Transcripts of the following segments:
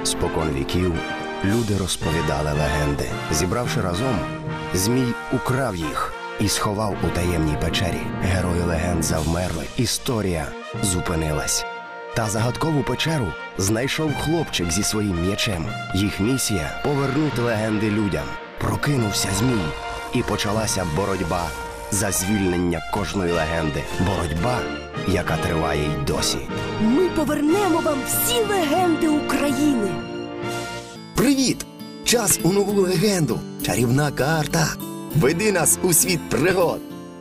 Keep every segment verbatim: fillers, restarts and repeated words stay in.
Спокон віків люди розповідали легенди. Зібравши разом, Змій украв їх і сховав у таємній печері. Герої легенд завмерли, історія зупинилась. Та загадкову печеру знайшов хлопчик зі своїм м'ячем. Їх місія – повернути легенди людям. Прокинувся Змій, і почалася боротьба за звільнення кожної легенди. Боротьба, яка триває й досі. Ми повернемо вам всі легенди України. Привіт! Час у нову легенду. Чарівна карта. Веди нас у світ пригод.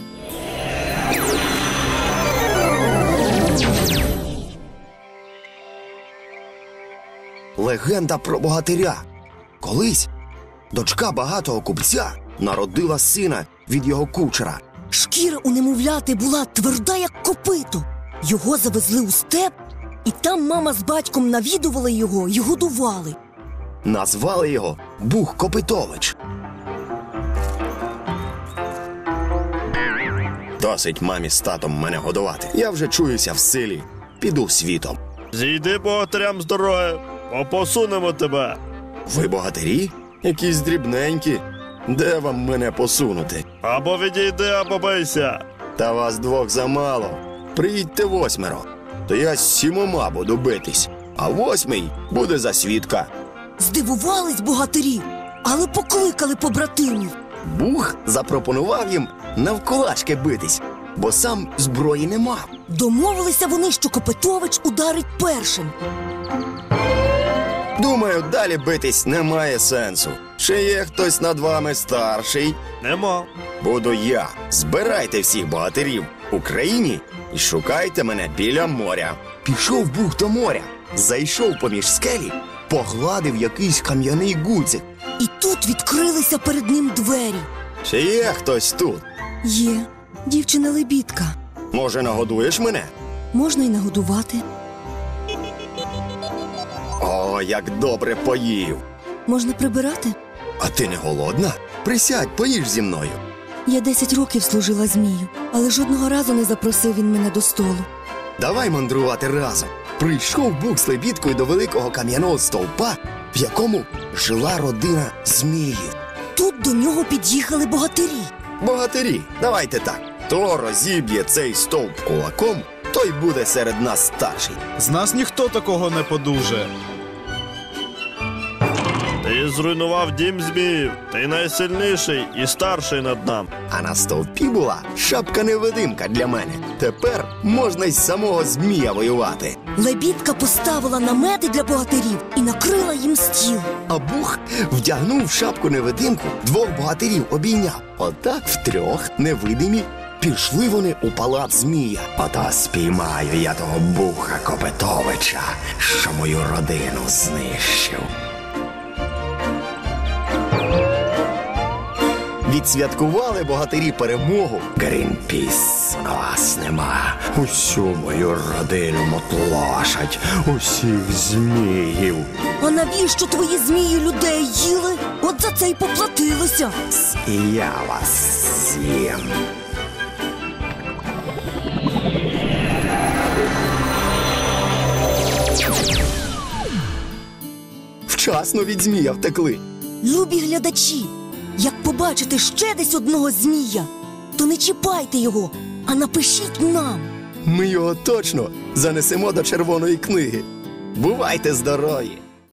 Легенда про богатиря. Колись дочка багатого купця народила сина від його кучера. Шкіра у немовляти була тверда, як копито. Його завезли у степ, і там мама з батьком навідували його й годували. Назвали його Буг Копитович. Досить мамі з татом мене годувати. Я вже чуюся в силі. Піду світом. Зійди богатирям з дороги, посунемо тебе. Ви богатирі? Якісь дрібненькі. Де вам мене посунути? Або відійди, або бийся. Та вас двох замало. Приїдьте восьмеро. То я з сімома буду битись, а восьмий буде за свідка. Здивувались богатирі, але покликали побратимів. Буг запропонував їм навколачки битись, бо сам зброї не мав. Домовилися вони, що Копитович ударить першим. Думаю, далі битись немає сенсу. Чи є хтось над вами старший? Нема. Буду я. Збирайте всіх богатирів в Україні і шукайте мене біля моря. Пішов Буг до моря, зайшов поміж скелі, погладив якийсь кам'яний гудзик. І тут відкрилися перед ним двері. Чи є хтось тут? Є. Дівчина-лебідка. Може, нагодуєш мене? Можна й нагодувати. О, як добре поїв. Можна прибирати? А ти не голодна? Присядь, поїж зі мною. Я десять років служила Змію, але жодного разу не запросив він мене до столу. Давай мандрувати разом. Прийшов Буг з лебідкою до великого кам'яного стовпа, в якому жила родина Зміїв. Тут до нього під'їхали богатирі. Богатирі, давайте так. Хто розіб'є цей стовп кулаком, той буде серед нас старший. З нас ніхто такого не подужає. Ти зруйнував дім Зміїв. Ти найсильніший і старший над нами. А на стовпі була шапка-невидимка для мене. Тепер можна й з самого Змія воювати. Лебідка поставила намети для богатирів і накрила їм стіл. А Буг вдягнув шапку-невидимку, двох богатирів обійняв. Отак втрьох невидимі пішли вони у палац Змія. Ото спіймаю я того Буга Копитовича, що мою родину знищив. Відсвяткували богатирі перемогу. Грінпіс на вас нема. Усю мою родину мотлошать, усіх зміїв. А навіщо твої змії людей їли? От за це й поплатилися. І я вас з'їм. Вчасно від Змія втекли. Любі глядачі, як побачите ще десь одного змія, то не чіпайте його, а напишіть нам. Ми його точно занесемо до червоної книги. Бувайте здорові!